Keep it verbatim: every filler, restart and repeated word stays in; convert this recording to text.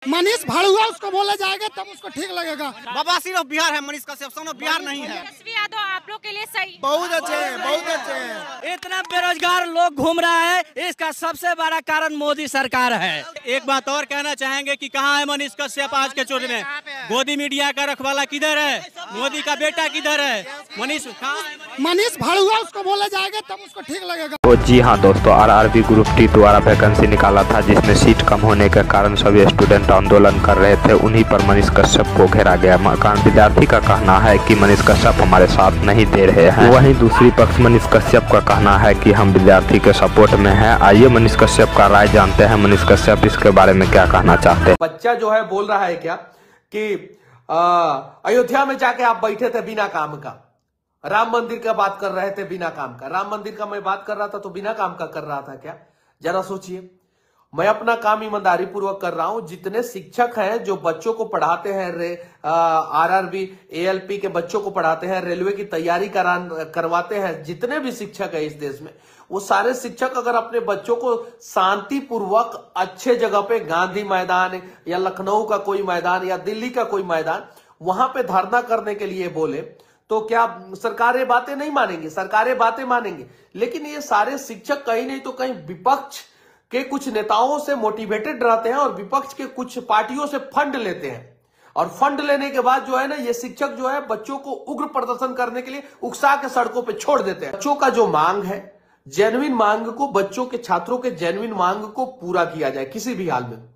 मनीष भाड़ुआ उसको बोला जाएगा तब उसको ठीक लगेगा। बाबा सिर्फ बिहार है, मनीष कश्यप सब बिहार नहीं है। तेजस्वी यादव आप लोग के लिए सही, बहुत अच्छे हैं, बहुत अच्छे हैं। इतना बेरोजगार लोग घूम रहा है, इसका सबसे बड़ा कारण मोदी सरकार है। एक बात और कहना चाहेंगे कि कहाँ है मनीष कश्यप आज के चुनाव में? गोदी मीडिया का रखवाला किधर है? मोदी का बेटा किधर है? मनीष मनीष भाड़ुआ उसको बोला जाएगा तब उसको ठीक लगेगा। तो जी हाँ दोस्तों, आरआरबी ग्रुप टी द्वारा वैकेंसी निकाला था जिसमें सीट कम होने के कारण सभी स्टूडेंट आंदोलन कर रहे थे। उन्हीं पर मनीष कश्यप को घेरा गया। मकान विद्यार्थी का कहना है कि मनीष कश्यप हमारे साथ नहीं दे रहे हैं, वहीं दूसरी पक्ष मनीष कश्यप का कहना है कि हम विद्यार्थी के सपोर्ट में हैं। आइए मनीष कश्यप का राय जानते हैं। मनीष कश्यप इसके बारे में क्या कहना चाहते हैं। बच्चा जो है बोल रहा है क्या कि अयोध्या में जाके आप बैठे थे बिना काम का, राम मंदिर का बात कर रहे थे बिना काम का। राम मंदिर का मैं बात कर रहा था तो बिना काम का कर रहा था क्या? जरा सोचिए। मैं अपना काम ईमानदारी पूर्वक कर रहा हूं। जितने शिक्षक हैं जो बच्चों को पढ़ाते हैं, रे आरआरबी एएलपी के बच्चों को पढ़ाते हैं, रेलवे की तैयारी करा करवाते हैं, जितने भी शिक्षक है इस देश में, वो सारे शिक्षक अगर अपने बच्चों को शांति पूर्वक अच्छे जगह पे, गांधी मैदान या लखनऊ का कोई मैदान या दिल्ली का कोई मैदान, वहां पे धरना करने के लिए बोले तो क्या सरकारें बातें नहीं मानेंगी? सरकारें बातें मानेंगी। लेकिन ये सारे शिक्षक कहीं नहीं तो कहीं विपक्ष के कुछ नेताओं से मोटिवेटेड रहते हैं और विपक्ष के कुछ पार्टियों से फंड लेते हैं। और फंड लेने के बाद जो है ना, ये शिक्षक जो है बच्चों को उग्र प्रदर्शन करने के लिए उकसा के सड़कों पे छोड़ देते हैं। बच्चों का जो मांग है, जेन्युइन मांग को, बच्चों के छात्रों के जेन्युइन मांग को पूरा किया जाए किसी भी हाल में।